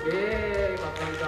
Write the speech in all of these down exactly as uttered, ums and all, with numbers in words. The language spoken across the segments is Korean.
예, 감사합니다.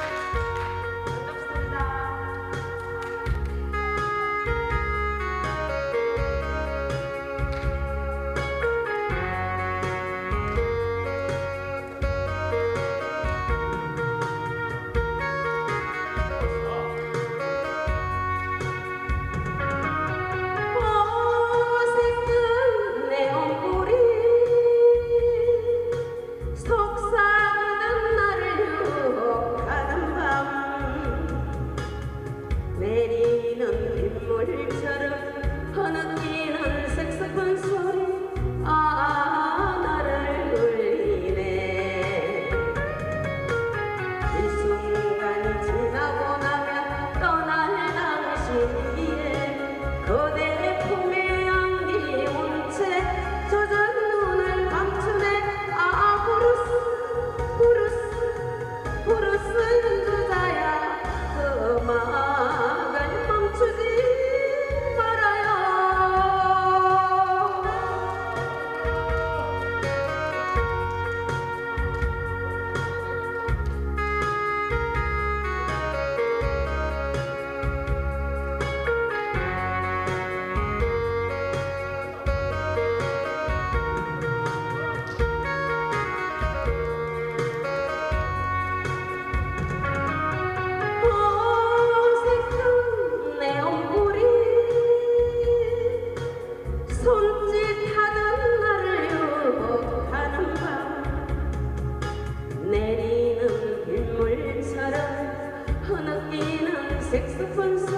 내리는 빗물처럼 흐느끼는 색소폰 소리 아 나를 울리네. 이 순간이 지나고 나면 떠날 당신이기에 그대 품에 안기 온채 젖은 눈을 감추네. 아 브루스 브루스 브루스 그자야 그만 멈추지 말아요. 손짓하던 나를 유혹하는 밤 내리는 빗물처럼 흐느끼는 색소폰